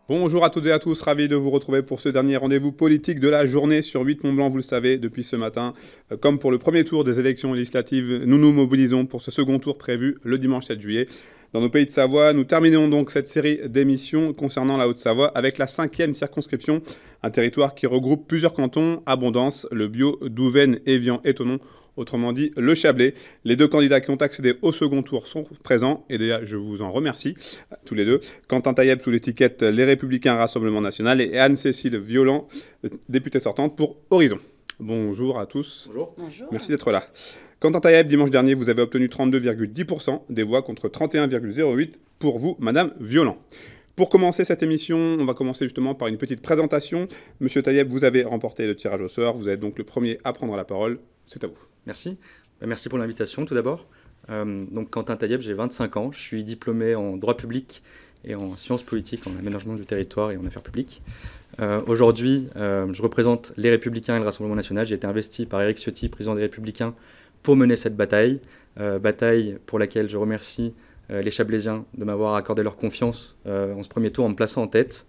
Bonjour à toutes et à tous, ravi de vous retrouver pour ce dernier rendez-vous politique de la journée sur 8 Mont-Blanc, vous le savez, depuis ce matin. Comme pour le premier tour des élections législatives, nous nous mobilisons pour ce second tour prévu le dimanche 7 juillet. Dans nos pays de Savoie, nous terminons donc cette série d'émissions concernant la Haute-Savoie avec la 5e circonscription, un territoire qui regroupe plusieurs cantons, Abondance, Le Biot, Douvaine, Évian et Thonon. Autrement dit, le Chablais. Les deux candidats qui ont accédé au second tour sont présents, et déjà, je vous en remercie, tous les deux. Quentin Tailleb sous l'étiquette Les Républicains Rassemblement National et Anne-Cécile Violent, députée sortante pour Horizon. Bonjour à tous. Bonjour. Bonjour. Merci d'être là. Quentin Tailleb, dimanche dernier, vous avez obtenu 32,10% des voix contre 31,08% pour vous, Madame Violent. Pour commencer cette émission, on va commencer justement par une petite présentation. Monsieur Tailleb, vous avez remporté le tirage au sort, vous êtes donc le premier à prendre la parole. C'est à vous. Merci. Merci pour l'invitation tout d'abord. Donc Quentin Tailleb, j'ai 25 ans, je suis diplômé en droit public et en sciences politiques, en aménagement du territoire et en affaires publiques. Aujourd'hui, je représente les Républicains et le Rassemblement National. J'ai été investi par Éric Ciotti, président des Républicains, pour mener cette bataille. Bataille pour laquelle je remercie les Chablaisiens de m'avoir accordé leur confiance en ce premier tour en me plaçant en tête.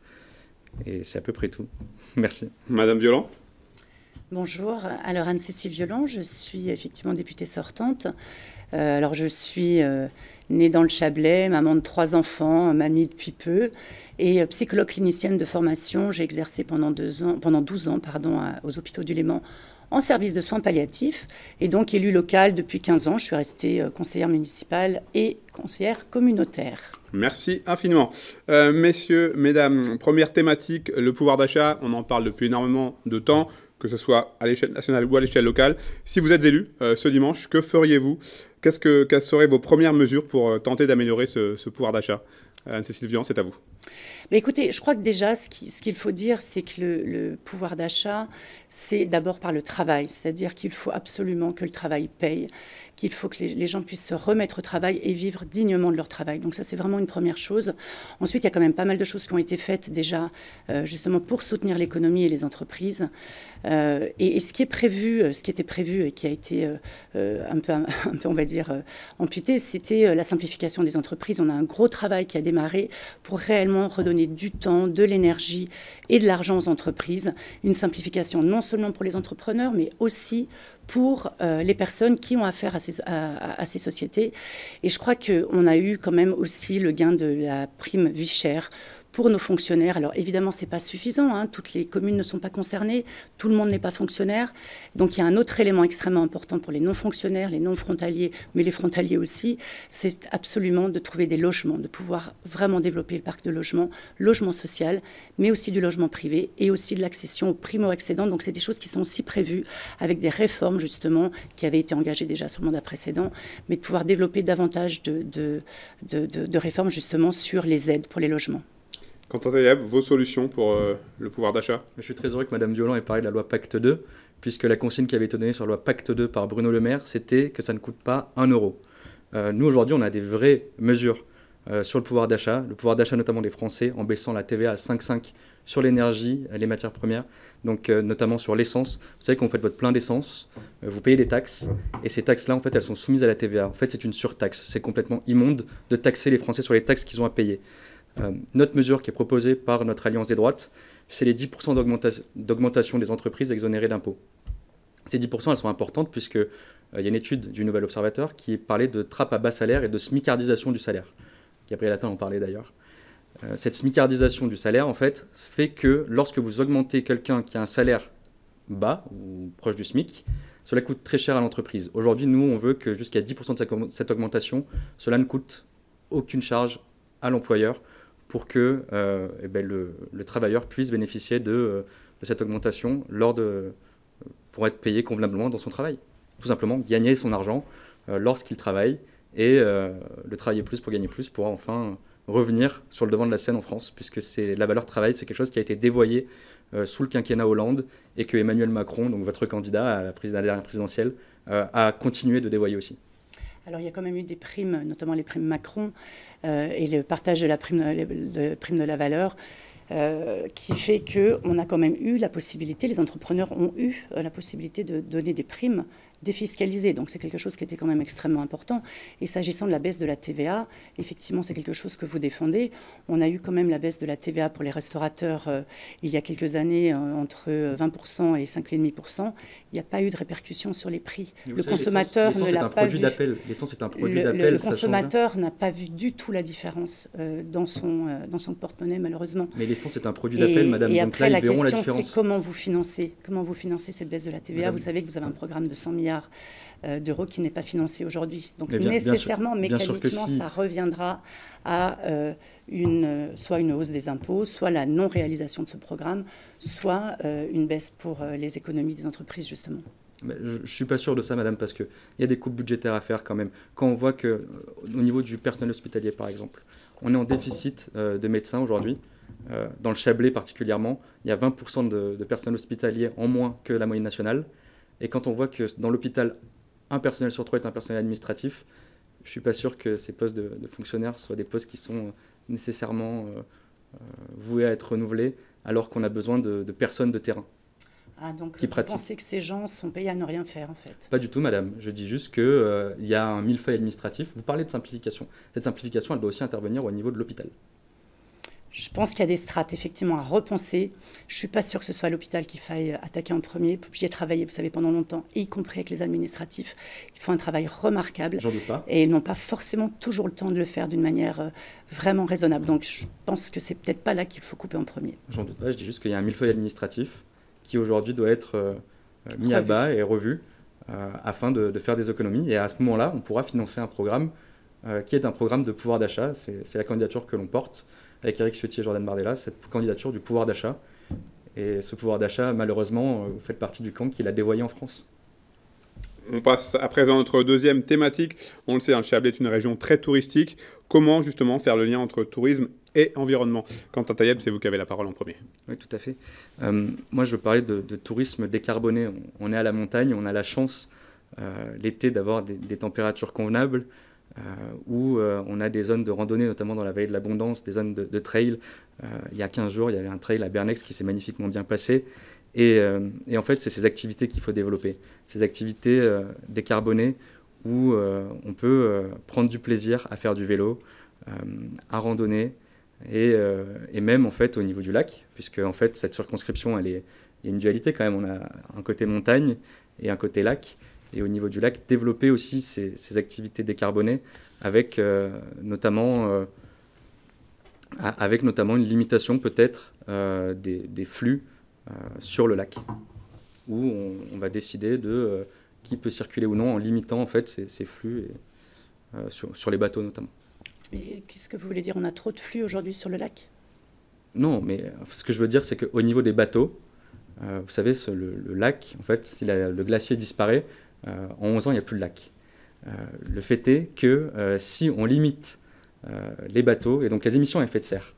Et c'est à peu près tout. Merci. Madame Violent. Bonjour, alors Anne-Cécile Violent, je suis effectivement députée sortante. Alors je suis née dans le Chablais, maman de 3 enfants, mamie depuis peu, et psychologue clinicienne de formation. J'ai exercé pendant 12 ans aux hôpitaux du Léman en service de soins palliatifs, et donc élue locale depuis 15 ans. Je suis restée conseillère municipale et conseillère communautaire. Merci infiniment. Messieurs, mesdames, première thématique, le pouvoir d'achat. On en parle depuis énormément de temps, que ce soit à l'échelle nationale ou à l'échelle locale. Si vous êtes élu ce dimanche, que feriez-vous ? Quelles seraient vos premières mesures pour tenter d'améliorer ce pouvoir d'achat ? Anne-Cécile Violent, c'est à vous. Mais écoutez, je crois que déjà, ce qu'il faut dire, c'est que le pouvoir d'achat, c'est d'abord par le travail. C'est-à-dire qu'il faut absolument que le travail paye, qu'il faut que les gens puissent se remettre au travail et vivre dignement de leur travail. Donc ça, c'est vraiment une première chose. Ensuite, il y a quand même pas mal de choses qui ont été faites déjà, justement pour soutenir l'économie et les entreprises. Et ce qui était prévu et qui a été un peu, on va dire, amputé, c'était la simplification des entreprises. On a un gros travail qui a démarré pour réellement redonner du temps, de l'énergie et de l'argent aux entreprises. Une simplification non seulement pour les entrepreneurs, mais aussi pour les personnes qui ont affaire à ces sociétés. Et je crois qu'on a eu quand même aussi le gain de la prime vie chère pour nos fonctionnaires. Alors évidemment, ce n'est pas suffisant, hein. Toutes les communes ne sont pas concernées, tout le monde n'est pas fonctionnaire. Donc il y a un autre élément extrêmement important pour les non-fonctionnaires, les non-frontaliers, mais les frontaliers aussi, c'est absolument de trouver des logements, de pouvoir vraiment développer le parc de logement social, mais aussi du logement privé et aussi de l'accession aux primo-accédants. Donc c'est des choses qui sont aussi prévues avec des réformes justement qui avaient été engagées déjà sur le mandat précédent, mais de pouvoir développer davantage de réformes justement sur les aides pour les logements. Quentin Tailleb, vos solutions pour le pouvoir d'achat ? Je suis très heureux que Mme Violent ait parlé de la loi Pacte 2, puisque la consigne qui avait été donnée sur la loi Pacte 2 par Bruno Le Maire, c'était que ça ne coûte pas 1 euro. Nous, aujourd'hui, on a des vraies mesures sur le pouvoir d'achat notamment des Français, en baissant la TVA à 5,5 sur l'énergie, les matières premières, donc notamment sur l'essence. Vous savez, quand vous faites votre plein d'essence, vous payez des taxes, et ces taxes-là, en fait, elles sont soumises à la TVA. En fait, c'est une surtaxe. C'est complètement immonde de taxer les Français sur les taxes qu'ils ont à payer. Notre mesure qui est proposée par notre alliance des droites, c'est les 10% d'augmentation des entreprises exonérées d'impôts. Ces 10%, elles sont importantes puisque y a une étude du Nouvel Observateur qui parlait de trappe à bas salaire et de smicardisation du salaire. Gabriel Attal en parlait d'ailleurs. Cette smicardisation du salaire, en fait, fait que lorsque vous augmentez quelqu'un qui a un salaire bas ou proche du SMIC, cela coûte très cher à l'entreprise. Aujourd'hui, nous, on veut que jusqu'à 10% de cette augmentation, cela ne coûte aucune charge à l'employeur, pour que le travailleur puisse bénéficier de cette augmentation pour être payé convenablement dans son travail. Tout simplement, gagner son argent lorsqu'il travaille et le travailler plus pour gagner plus pour enfin revenir sur le devant de la scène en France, puisque la valeur travail, c'est quelque chose qui a été dévoyé sous le quinquennat Hollande et que Emmanuel Macron, donc votre candidat à la dernière présidentielle, a continué de dévoyer aussi. Alors il y a quand même eu des primes, notamment les primes Macron et le partage de la prime de la valeur, qui fait qu'on a quand même eu la possibilité, les entrepreneurs ont eu la possibilité de donner des primes défiscalisé. Donc c'est quelque chose qui était quand même extrêmement important. Et s'agissant de la baisse de la TVA, effectivement, c'est quelque chose que vous défendez. On a eu quand même la baisse de la TVA pour les restaurateurs il y a quelques années, entre 20% et 5,5%. Il n'y a pas eu de répercussion sur les prix. Le consommateur ne l'a pas vu. L'essence est un produit d'appel. Le consommateur n'a pas vu du tout la différence dans son porte-monnaie, malheureusement. Mais l'essence est un produit d'appel, madame. Et donc après, là, la ils verront question, la différence. c'est comment vous financez cette baisse de la TVA. Madame. Vous savez que vous avez un programme de 100 milliards d'euros qui n'est pas financé aujourd'hui. Donc nécessairement, mécaniquement, ça reviendra à soit une hausse des impôts, soit la non-réalisation de ce programme, soit une baisse pour les économies des entreprises, justement. Je ne suis pas sûr de ça, madame, parce qu'il y a des coupes budgétaires à faire quand même. Quand on voit qu'au niveau du personnel hospitalier, par exemple, on est en déficit de médecins aujourd'hui, dans le Chablais particulièrement, il y a 20% de personnel hospitalier en moins que la moyenne nationale. Et quand on voit que dans l'hôpital, un personnel sur 3 est un personnel administratif, je ne suis pas sûr que ces postes de fonctionnaires soient des postes qui sont nécessairement voués à être renouvelés, alors qu'on a besoin de personnes de terrain. Ah, donc vous pensez que ces gens sont payés à ne rien faire, en fait? Pas du tout, madame. Je dis juste qu'il y a un millefeuille administratif. Vous parlez de simplification. Cette simplification, elle doit aussi intervenir au niveau de l'hôpital. Je pense qu'il y a des strates, effectivement, à repenser. Je ne suis pas sûre que ce soit l'hôpital qu'il faille attaquer en premier. J'y ai travaillé, vous savez, pendant longtemps, y compris avec les administratifs. Ils font un travail remarquable. J'en doute pas. Et ils n'ont pas forcément toujours le temps de le faire d'une manière vraiment raisonnable. Donc, je pense que c'est peut-être pas là qu'il faut couper en premier. J'en doute pas. Je dis juste qu'il y a un millefeuille administratif qui, aujourd'hui, doit être mis à bas et revu afin de faire des économies. Et à ce moment-là, on pourra financer un programme qui est un programme de pouvoir d'achat. C'est la candidature que l'on porte avec Éric Ciotti et Jordan Bardella, cette candidature du pouvoir d'achat. Et ce pouvoir d'achat, malheureusement, vous faites partie du camp qui l'a dévoyé en France. On passe à présent à notre deuxième thématique. On le sait, le Chablais est une région très touristique. Comment justement faire le lien entre tourisme et environnement? Quentin Taïeb, c'est vous qui avez la parole en premier. Oui, tout à fait. Moi, je veux parler de tourisme décarboné. On est à la montagne, on a la chance l'été d'avoir des températures convenables, où on a des zones de randonnée, notamment dans la vallée de l'Abondance, des zones de trail. Il y a 15 jours, il y avait un trail à Bernex qui s'est magnifiquement bien passé. Et en fait, c'est ces activités qu'il faut développer. Ces activités décarbonées où on peut prendre du plaisir à faire du vélo, à randonner, et même en fait au niveau du lac, puisque en fait cette circonscription, il y a une dualité quand même. On a un côté montagne et un côté lac. Et au niveau du lac, développer aussi ces activités décarbonées avec notamment une limitation peut-être des flux sur le lac, où on va décider de qui peut circuler ou non en limitant en fait ces flux sur les bateaux notamment. Et qu'est-ce que vous voulez dire? On a trop de flux aujourd'hui sur le lac? Non, mais ce que je veux dire, c'est qu'au niveau des bateaux, vous savez, le lac, en fait, si le glacier disparaît, en 11 ans, il n'y a plus de lac. Le fait est que si on limite les bateaux, et donc les émissions à effet de serre,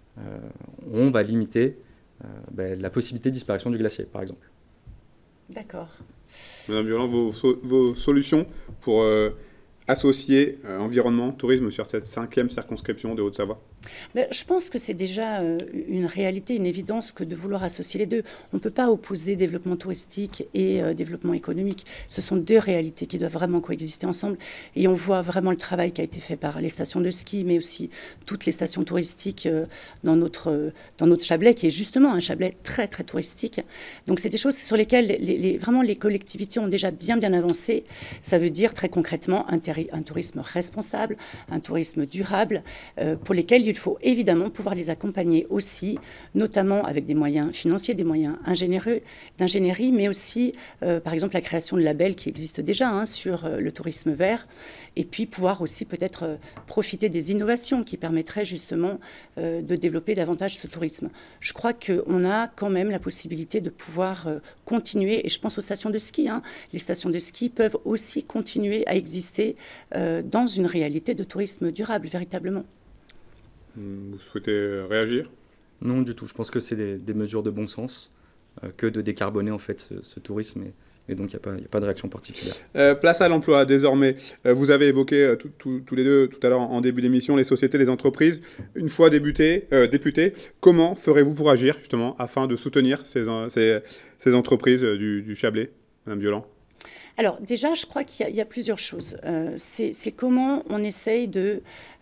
on va limiter la possibilité de disparition du glacier, par exemple. D'accord. Madame Violent, vos solutions pour associer environnement, tourisme sur cette 5e circonscription de Haute-Savoie? Je pense que c'est déjà une réalité, une évidence que de vouloir associer les deux. On ne peut pas opposer développement touristique et développement économique. Ce sont deux réalités qui doivent vraiment coexister ensemble. Et on voit vraiment le travail qui a été fait par les stations de ski, mais aussi toutes les stations touristiques dans notre Chablais, qui est justement un Chablais très, très touristique. Donc c'est des choses sur lesquelles vraiment les collectivités ont déjà bien avancé. Ça veut dire très concrètement un tourisme responsable, un tourisme durable, pour lesquels il faut évidemment pouvoir les accompagner aussi, notamment avec des moyens financiers, des moyens d'ingénierie, mais aussi, par exemple, la création de labels qui existent déjà sur le tourisme vert, et puis pouvoir aussi peut-être profiter des innovations qui permettraient justement de développer davantage ce tourisme. Je crois qu'on a quand même la possibilité de pouvoir continuer, et je pense aux stations de ski. Les stations de ski peuvent aussi continuer à exister dans une réalité de tourisme durable, véritablement. Vous souhaitez réagir? Non, du tout. Je pense que c'est des mesures de bon sens que de décarboner en fait ce tourisme. Et donc, il n'y a pas de réaction particulière. Place à l'emploi, désormais. Vous avez évoqué tous les deux, tout à l'heure, en début d'émission, les sociétés, les entreprises. Une fois députés, comment ferez-vous pour agir, justement, afin de soutenir ces entreprises du Chablais, Madame Violent? Alors déjà, je crois qu'il y a plusieurs choses. C'est comment on essaye de,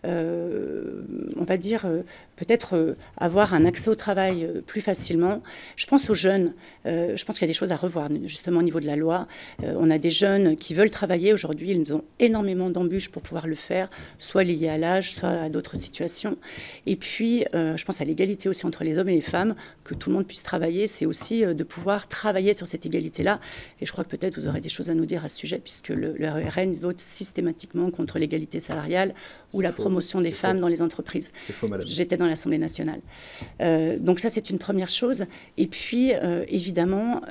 on va dire, peut-être avoir un accès au travail plus facilement. Je pense aux jeunes. Je pense qu'il y a des choses à revoir, justement au niveau de la loi. On a des jeunes qui veulent travailler. Aujourd'hui, ils ont énormément d'embûches pour pouvoir le faire, soit liées à l'âge, soit à d'autres situations. Et puis, je pense à l'égalité aussi entre les hommes et les femmes, que tout le monde puisse travailler. C'est aussi de pouvoir travailler sur cette égalité-là. Et je crois que peut-être vous aurez des choses à nous dire à ce sujet, puisque le RN vote systématiquement contre l'égalité salariale ou la promotion des femmes dans les entreprises. C'est faux, madame. J'étais dans l'Assemblée nationale. Donc ça, c'est une première chose. Et puis, évidemment,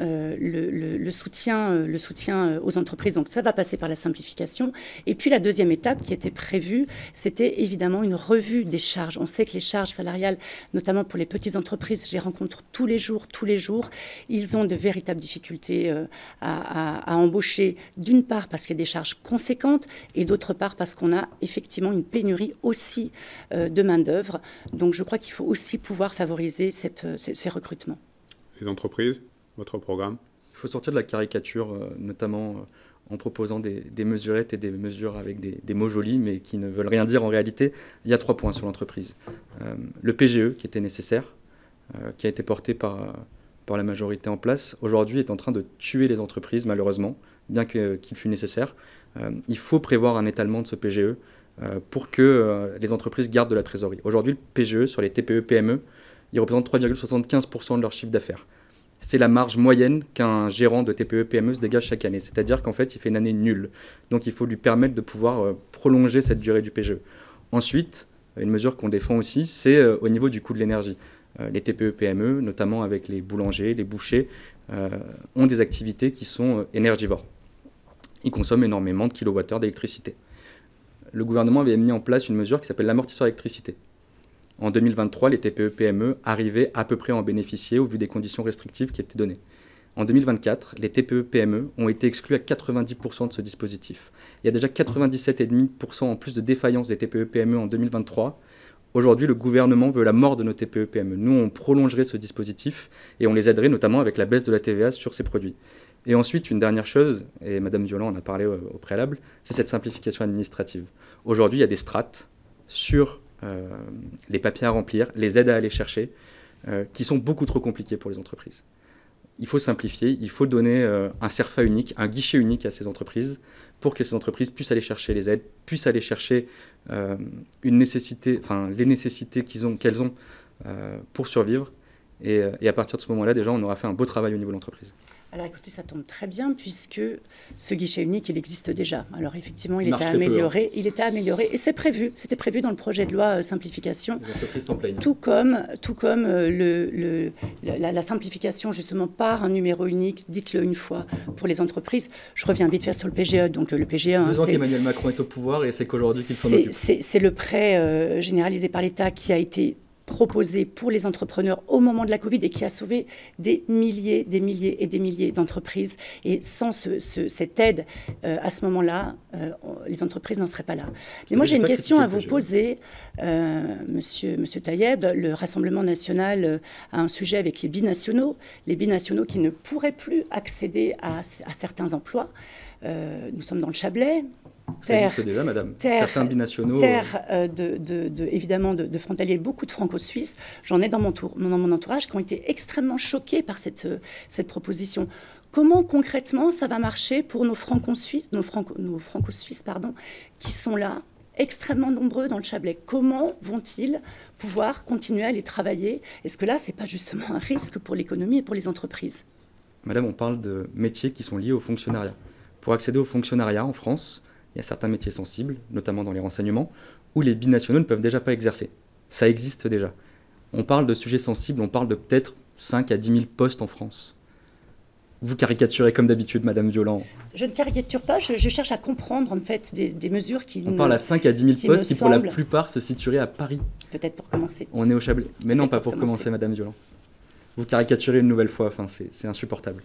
le soutien aux entreprises. Donc ça va passer par la simplification. Et puis la deuxième étape qui était prévue, c'était évidemment une revue des charges. On sait que les charges salariales, notamment pour les petites entreprises, je les rencontre tous les jours. Ils ont de véritables difficultés à embaucher, d'une part parce qu'il y a des charges conséquentes et d'autre part parce qu'on a effectivement une pénurie aussi de main-d'œuvre. Donc je crois qu'il faut aussi pouvoir favoriser ces recrutements. Les entreprises, votre programme? Il faut sortir de la caricature, notamment en proposant des mesurettes et des mesures avec des mots jolis, mais qui ne veulent rien dire en réalité. Il y a 3 points sur l'entreprise. Le PGE, qui était nécessaire, qui a été porté par la majorité en place, aujourd'hui est en train de tuer les entreprises, malheureusement, bien qu'il fût nécessaire. Il faut prévoir un étalement de ce PGE pour que les entreprises gardent de la trésorerie. Aujourd'hui, le PGE, sur les TPE-PME, il représente 3,75% de leur chiffre d'affaires. C'est la marge moyenne qu'un gérant de TPE-PME se dégage chaque année. C'est-à-dire qu'en fait, il fait une année nulle. Donc, il faut lui permettre de pouvoir prolonger cette durée du PGE. Ensuite, une mesure qu'on défend aussi, c'est au niveau du coût de l'énergie. Les TPE-PME, notamment avec les boulangers, les bouchers, ont des activités qui sont énergivores. Ils consomment énormément de kilowattheures d'électricité. Le gouvernement avait mis en place une mesure qui s'appelle l'amortisseur électricité. En 2023, les TPE-PME arrivaient à peu près à en bénéficier au vu des conditions restrictives qui étaient données. En 2024, les TPE-PME ont été exclus à 90% de ce dispositif. Il y a déjà 97,5% en plus de défaillance des TPE-PME en 2023. Aujourd'hui, le gouvernement veut la mort de nos TPE-PME. Nous, on prolongerait ce dispositif et on les aiderait notamment avec la baisse de la TVA sur ces produits. Et ensuite, une dernière chose, et Madame Violand en a parlé au préalable, c'est cette simplification administrative. Aujourd'hui, il y a des strates sur les papiers à remplir, les aides à aller chercher, qui sont beaucoup trop compliquées pour les entreprises. Il faut simplifier, il faut donner un CERFA unique, un guichet unique à ces entreprises pour que ces entreprises puissent aller chercher les aides, puissent aller chercher les nécessités qu'elles ont pour survivre. Et à partir de ce moment-là, déjà, on aura fait un beau travail au niveau de l'entreprise. Alors écoutez, ça tombe très bien puisque ce guichet unique, il existe déjà. Alors effectivement, il était amélioré, et c'est prévu. C'était prévu dans le projet de loi simplification. Les entreprises s'en plaignent. Tout comme la simplification justement par un numéro unique, dites-le une fois, pour les entreprises. Je reviens vite fait sur le PGE. Donc le PGE, 2 ans qu'Emmanuel Macron est au pouvoir et c'est qu'aujourd'hui qu'il s'en occupe. C'est le prêt généralisé par l'État qui a été proposé pour les entrepreneurs au moment de la Covid et qui a sauvé des milliers d'entreprises. Et sans cette aide, à ce moment-là, les entreprises n'en seraient pas là. Mais moi, j'ai une question à vous poser, monsieur Tayeb. Le Rassemblement national a un sujet avec les binationaux qui ne pourraient plus accéder à certains emplois. Nous sommes dans le Chablais. Ça existe déjà, madame. Certains binationaux. Évidemment, de frontaliers, beaucoup de franco-suisses. J'en ai dans mon entourage qui ont été extrêmement choqués par cette proposition. Comment concrètement ça va marcher pour nos franco-suisses, qui sont là, extrêmement nombreux dans le Chablais? Comment vont-ils pouvoir continuer à aller travailler? Est-ce que là, ce n'est pas justement un risque pour l'économie et pour les entreprises? Madame, on parle de métiers qui sont liés au fonctionnariat. Pour accéder au fonctionnariat en France, il y a certains métiers sensibles, notamment dans les renseignements, où les binationaux ne peuvent déjà pas exercer. Ça existe déjà. On parle de sujets sensibles, on parle de peut-être 5 à 10 000 postes en France. Vous caricaturez comme d'habitude, Madame Violand. Je ne caricature pas, je cherche à comprendre en fait des mesures qui... On parle à 5 à 10 000 postes qui, pour la plupart, se situeraient à Paris. Peut-être pour commencer. On est au Chablais. Mais non, pas pour commencer, Madame Violand. Vous caricaturez une nouvelle fois, enfin, c'est insupportable.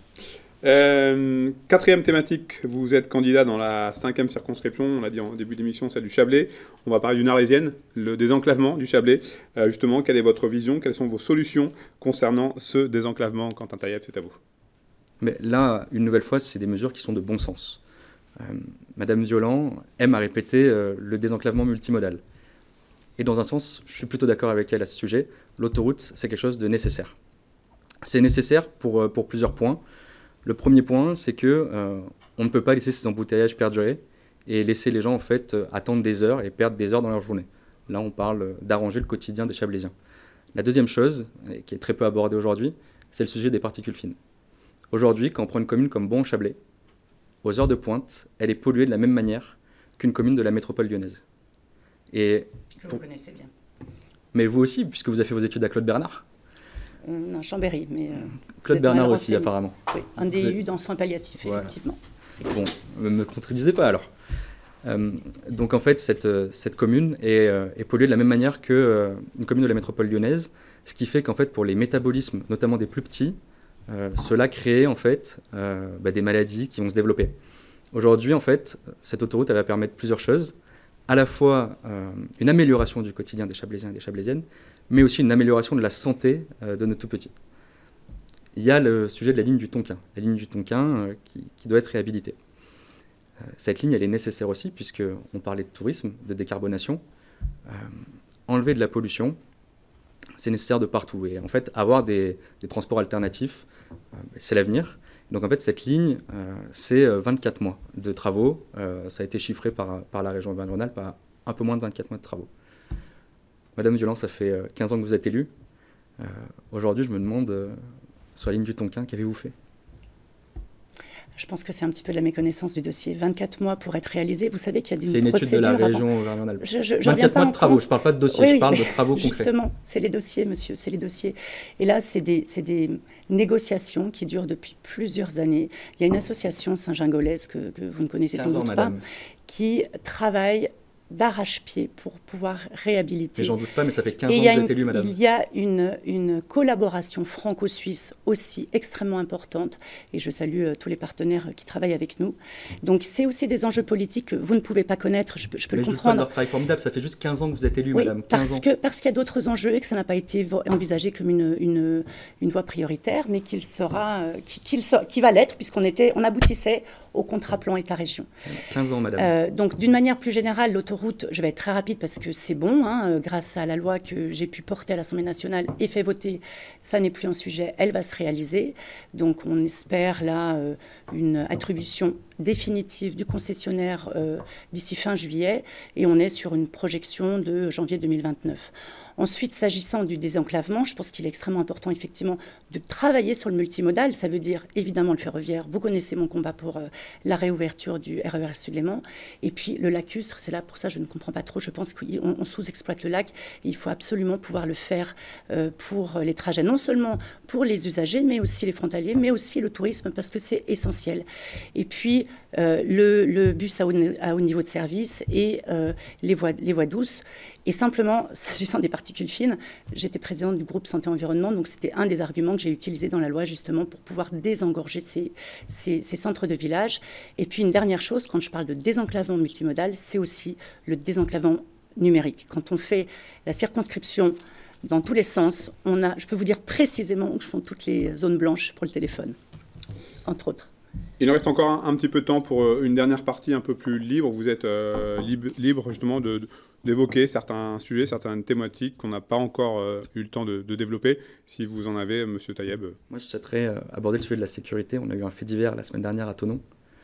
4e thématique, vous êtes candidat dans la 5e circonscription, on l'a dit en début d'émission, celle du Chablais. On va parler d'une Arlésienne, le désenclavement du Chablais. Justement, quelle est votre vision? Quelles sont vos solutions concernant ce désenclavement? Quentin Tayeb, c'est à vous. Mais là, une nouvelle fois, c'est des mesures qui sont de bon sens. Madame Violand aime à répéter le désenclavement multimodal. Et dans un sens, je suis plutôt d'accord avec elle à ce sujet. L'autoroute, c'est quelque chose de nécessaire. C'est nécessaire pour plusieurs points. Le premier point, c'est que on ne peut pas laisser ces embouteillages perdurer et laisser les gens en fait attendre des heures et perdre des heures dans leur journée. Là, on parle d'arranger le quotidien des Chablaisiens. La deuxième chose, et qui est très peu abordée aujourd'hui, c'est le sujet des particules fines. Aujourd'hui, quand on prend une commune comme Bon-Chablais, aux heures de pointe, elle est polluée de la même manière qu'une commune de la métropole lyonnaise. Et que vous connaissez bien. Mais vous aussi, puisque vous avez fait vos études à Claude Bernard. Non, Chambéry, mais... Claude Bernard aussi, apparemment. Oui, un DU dans soins palliatifs, voilà. Effectivement. Bon, ne me contredisez pas alors. Donc en fait, cette commune est polluée de la même manière qu'une commune de la métropole lyonnaise, ce qui fait qu'en fait, pour les métabolismes, notamment des plus petits, cela crée en fait des maladies qui vont se développer. Aujourd'hui, en fait, cette autoroute, elle va permettre plusieurs choses. À la fois une amélioration du quotidien des Chablaisiens et des Chablaisiennes, mais aussi une amélioration de la santé de nos tout-petits. Il y a le sujet de la ligne du Tonkin, qui doit être réhabilitée. Cette ligne, elle est nécessaire aussi, puisqu'on parlait de tourisme, de décarbonation. Enlever de la pollution, c'est nécessaire de partout. Et en fait, avoir des transports alternatifs, c'est l'avenir. Donc en fait, cette ligne, c'est 24 mois de travaux. Ça a été chiffré par la région Auvergne-Rhône-Alpes à un peu moins de 24 mois de travaux. Madame Violand, ça fait 15 ans que vous êtes élue. Aujourd'hui, je me demande, sur la ligne du Tonkin, qu'avez-vous fait ? Je pense que c'est un petit peu de la méconnaissance du dossier. 24 mois pour être réalisé. Vous savez qu'il y a C'est une étude de la région Auvergne-Rhône-Alpes. 24 mois de travaux. Je ne parle pas de dossier, je parle de travaux concrets. Justement, c'est les dossiers, monsieur, c'est les dossiers. Et là, c'est des négociations qui durent depuis plusieurs années. Il y a une association Saint-Gingolaise que vous ne connaissez sans doute pas, qui travaille d'arrache-pied pour pouvoir réhabiliter. Mais j'en doute pas, mais ça fait 15 ans que vous êtes élue, madame. Il y a une collaboration franco-suisse aussi extrêmement importante, et je salue tous les partenaires qui travaillent avec nous. Donc c'est aussi des enjeux politiques que vous ne pouvez pas connaître, je peux le comprendre. Mais je doute pas de leur travail formidable, ça fait juste 15 ans que vous êtes élue, oui, madame. Parce qu'il y a d'autres enjeux et que ça n'a pas été envisagé comme une voie prioritaire, mais qui va l'être, on aboutissait au contrat plan État-région. 15 ans, madame. Donc d'une manière plus générale, l'autoroute, je vais être très rapide parce que c'est bon, grâce à la loi que j'ai pu porter à l'Assemblée nationale et fait voter, ça n'est plus un sujet, elle va se réaliser. Donc on espère là une attribution définitive du concessionnaire d'ici fin juillet et on est sur une projection de janvier 2029. Ensuite, s'agissant du désenclavement, je pense qu'il est extrêmement important effectivement de travailler sur le multimodal. Ça veut dire évidemment le ferroviaire. Vous connaissez mon combat pour la réouverture du RER Sud-Léman. Et puis le lacustre, c'est là pour ça je ne comprends pas trop. Je pense qu'on sous-exploite le lac et il faut absolument pouvoir le faire pour les trajets, non seulement pour les usagers, mais aussi les frontaliers, mais aussi le tourisme parce que c'est essentiel. Et puis le bus à haut niveau de service et les voies douces. Et simplement, s'agissant des particules fines, j'étais présidente du groupe Santé-Environnement, donc c'était un des arguments que j'ai utilisé dans la loi justement pour pouvoir désengorger ces centres de village. Et puis une dernière chose, quand je parle de désenclavement multimodal, c'est aussi le désenclavement numérique. Quand on fait la circonscription dans tous les sens, je peux vous dire précisément où sont toutes les zones blanches pour le téléphone, entre autres. Il nous reste encore un petit peu de temps pour une dernière partie un peu plus libre. Vous êtes libre justement d'évoquer certains sujets, certaines thématiques qu'on n'a pas encore eu le temps de développer. Si vous en avez, Monsieur Tayeb. Moi, je souhaiterais aborder le sujet de la sécurité. On a eu un fait divers la semaine dernière à Thonon,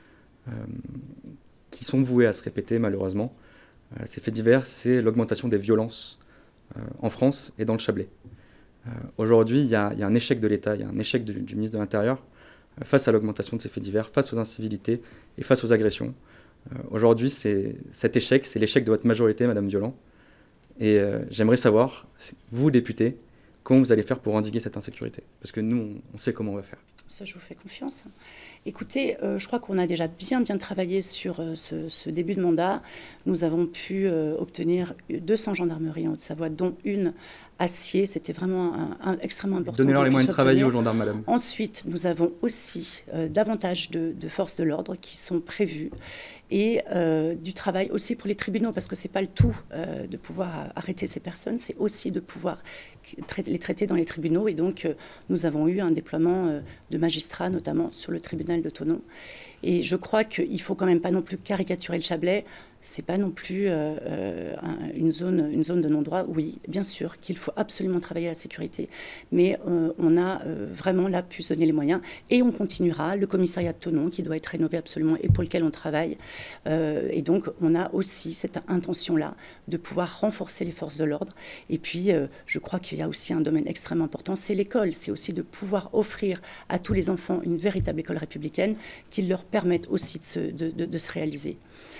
qui sont voués à se répéter malheureusement. Ces faits divers, c'est l'augmentation des violences en France et dans le Chablais. Aujourd'hui, il y a un échec de l'État, il y a un échec du ministre de l'Intérieur face à l'augmentation de ces faits divers, face aux incivilités et face aux agressions. Aujourd'hui, cet échec, c'est l'échec de votre majorité, Madame Violand. Et j'aimerais savoir, vous, députés, comment vous allez faire pour endiguer cette insécurité. Parce que nous, on sait comment on va faire. Ça, je vous fais confiance. Écoutez, je crois qu'on a déjà bien travaillé sur ce début de mandat. Nous avons pu obtenir 200 gendarmeries en Haute-Savoie, dont une à Sciez. C'était vraiment extrêmement important. Donnez-leur les moyens de travailler aux gendarmes, madame. Ensuite, nous avons aussi davantage de forces de l'ordre qui sont prévues et du travail aussi pour les tribunaux, parce que ce n'est pas le tout de pouvoir arrêter ces personnes, c'est aussi de pouvoir les traiter dans les tribunaux. Et donc, nous avons eu un déploiement de magistrats, notamment sur le tribunal de Thonon. Et je crois qu'il ne faut quand même pas non plus caricaturer le Chablais. C'est pas non plus une zone de non-droit. Oui, bien sûr qu'il faut absolument travailler à la sécurité, mais on a vraiment là pu se donner les moyens et on continuera. Le commissariat de Thonon qui doit être rénové absolument et pour lequel on travaille. Et donc on a aussi cette intention-là de pouvoir renforcer les forces de l'ordre. Et puis je crois qu'il y a aussi un domaine extrêmement important, c'est l'école. C'est aussi de pouvoir offrir à tous les enfants une véritable école républicaine qui leur permette aussi de se réaliser.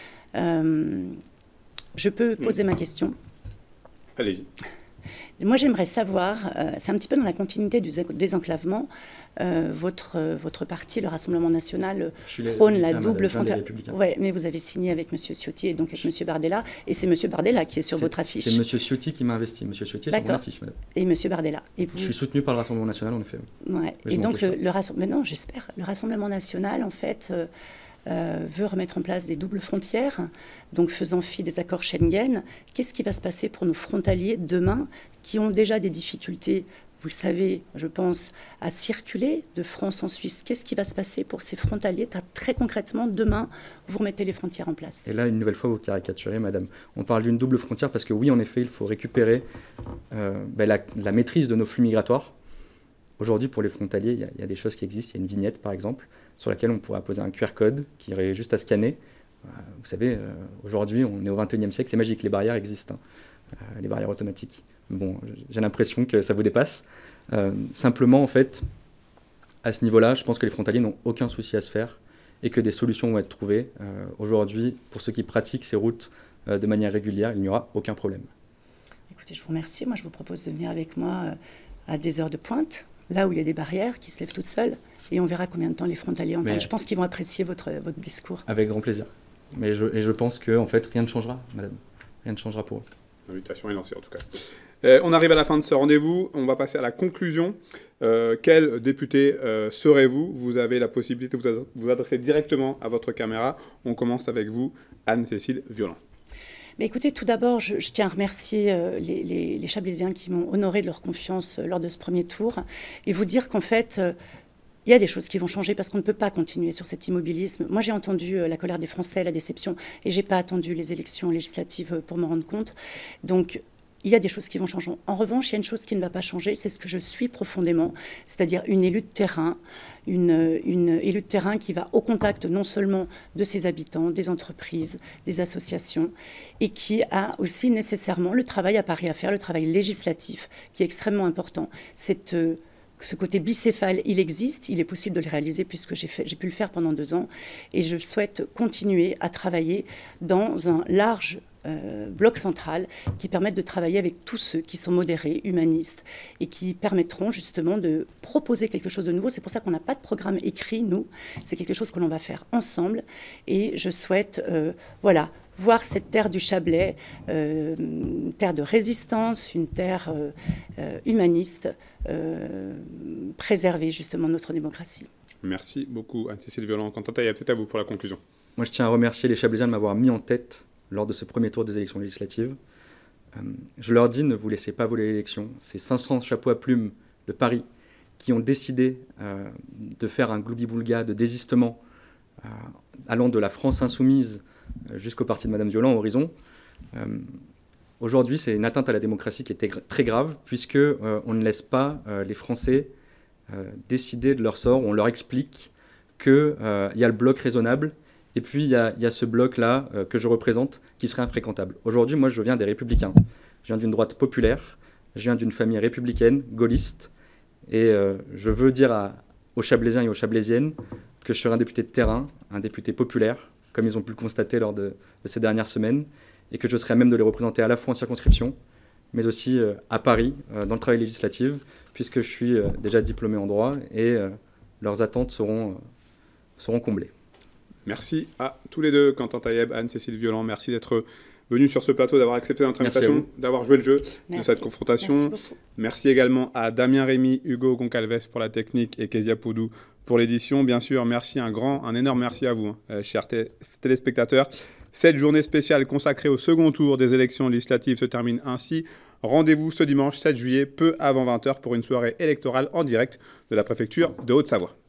Je peux poser ma question? Allez-y. Moi, j'aimerais savoir, c'est un petit peu dans la continuité du désenclavement, votre parti, le Rassemblement national, prône la double frontière. Oui, mais vous avez signé avec M. Ciotti et donc avec M. Bardella, et c'est M. Bardella qui est sur votre affiche. C'est M. Ciotti qui m'a investi. M. Ciotti est sur mon affiche, madame. Et M. Bardella. Et vous... Je suis soutenu par le Rassemblement national, en effet. Ouais. Et donc, non, j'espère, le Rassemblement national, en fait... veut remettre en place des doubles frontières, donc faisant fi des accords Schengen. Qu'est-ce qui va se passer pour nos frontaliers demain qui ont déjà des difficultés, vous le savez, je pense, à circuler de France en Suisse? Qu'est-ce qui va se passer pour ces frontaliers? Très concrètement, demain, vous remettez les frontières en place. Et là, une nouvelle fois, vous caricaturez, madame. On parle d'une double frontière parce que oui, en effet, il faut récupérer la maîtrise de nos flux migratoires. Aujourd'hui, pour les frontaliers, il y a des choses qui existent. Il y a une vignette, par exemple, sur laquelle on pourrait apposer un QR code qui irait juste à scanner. Vous savez, aujourd'hui, on est au XXIe siècle, c'est magique, les barrières existent, les barrières automatiques. Bon, j'ai l'impression que ça vous dépasse. Simplement, en fait, à ce niveau-là, je pense que les frontaliers n'ont aucun souci à se faire et que des solutions vont être trouvées. Aujourd'hui, pour ceux qui pratiquent ces routes de manière régulière, il n'y aura aucun problème. Écoutez, je vous remercie. Moi, je vous propose de venir avec moi à des heures de pointe, là où il y a des barrières qui se lèvent toutes seules, et on verra combien de temps les frontaliers entendent. Je pense qu'ils vont apprécier votre discours. Avec grand plaisir. Mais je pense que en fait, rien ne changera, madame. Rien ne changera pour eux. L'invitation est lancée, en tout cas. On arrive à la fin de ce rendez-vous. On va passer à la conclusion. Quel député serez-vous? Vous avez la possibilité de vous adresser directement à votre caméra. On commence avec vous, Anne-Cécile Violent. Mais écoutez, tout d'abord, je tiens à remercier les Chablaisiens qui m'ont honoré de leur confiance lors de ce premier tour et vous dire qu'en fait, il y a des choses qui vont changer parce qu'on ne peut pas continuer sur cet immobilisme. Moi, j'ai entendu la colère des Français, la déception, et je n'ai pas attendu les élections législatives pour m'en rendre compte. Donc, il y a des choses qui vont changer. En revanche, il y a une chose qui ne va pas changer, c'est ce que je suis profondément, c'est-à-dire une élue de terrain, une élue de terrain qui va au contact non seulement de ses habitants, des entreprises, des associations, et qui a aussi nécessairement le travail à Paris à faire, le travail législatif, qui est extrêmement important. Ce côté bicéphale, il existe, il est possible de le réaliser puisque j'ai pu le faire pendant 2 ans, et je souhaite continuer à travailler dans un large bloc central qui permettent de travailler avec tous ceux qui sont modérés, humanistes et qui permettront justement de proposer quelque chose de nouveau. C'est pour ça qu'on n'a pas de programme écrit, nous. C'est quelque chose que l'on va faire ensemble et je souhaite voir cette terre du Chablais, une terre de résistance, une terre humaniste, préserver justement notre démocratie. Merci beaucoup Anne-Cécile Violent. Quentin Tailleb, c'est à vous pour la conclusion. Moi, je tiens à remercier les Chablaisiens de m'avoir mis en tête lors de ce premier tour des élections législatives. Je leur dis, ne vous laissez pas voler l'élection. C'est 500 chapeaux à plumes de Paris qui ont décidé de faire un gloubi-boulga de désistement allant de la France insoumise jusqu'au parti de Madame Violent, Horizon. Aujourd'hui, c'est une atteinte à la démocratie qui était très grave, puisque on ne laisse pas les Français décider de leur sort. On leur explique qu'il y a le bloc raisonnable, et puis il y a ce bloc-là que je représente qui serait infréquentable. Aujourd'hui, moi, je viens des Républicains. Je viens d'une droite populaire, je viens d'une famille républicaine, gaulliste, et je veux dire aux Chablaisiens et aux Chablaisiennes que je serai un député de terrain, un député populaire, comme ils ont pu le constater lors de ces dernières semaines, et que je serai à même de les représenter à la fois en circonscription, mais aussi à Paris, dans le travail législatif, puisque je suis déjà diplômé en droit, et leurs attentes seront comblées. Merci à tous les deux, Quentin Tailleb, Anne-Cécile Violent. Merci d'être venus sur ce plateau, d'avoir accepté notre invitation, d'avoir joué le jeu de cette confrontation. Merci également à Damien Rémy, Hugo Goncalves pour la technique et Kezia Poudou pour l'édition. Bien sûr, merci, un énorme merci à vous, chers téléspectateurs. Cette journée spéciale consacrée au second tour des élections législatives se termine ainsi. Rendez-vous ce dimanche 7 juillet, peu avant 20h, pour une soirée électorale en direct de la préfecture de Haute-Savoie.